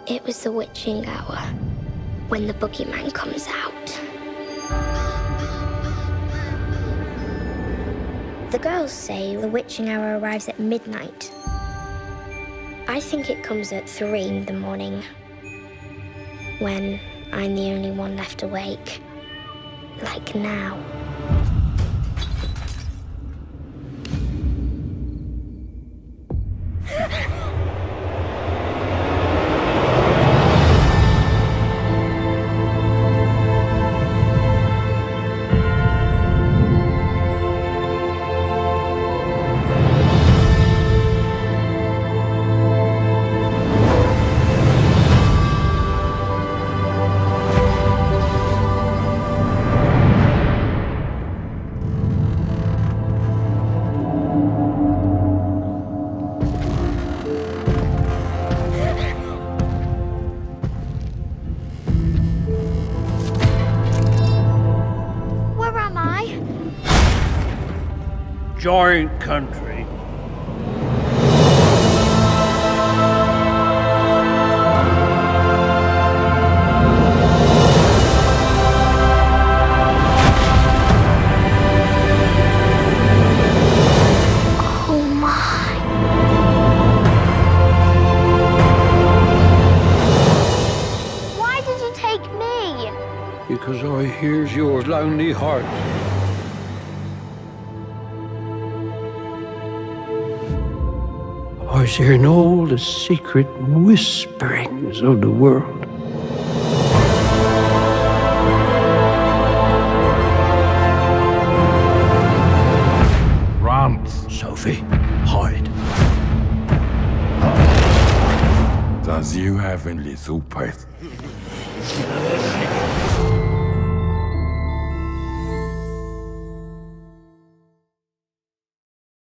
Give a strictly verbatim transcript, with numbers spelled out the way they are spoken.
It was the witching hour, when the boogeyman comes out. The girls say the witching hour arrives at midnight. I think it comes at three in the morning, when I'm the only one left awake, like now. Giant country. Oh my. Why did you take me? Because I hears your lonely heart. I was hearing all the secret whisperings of the world. Run! Sophie, hide. Does you have any super?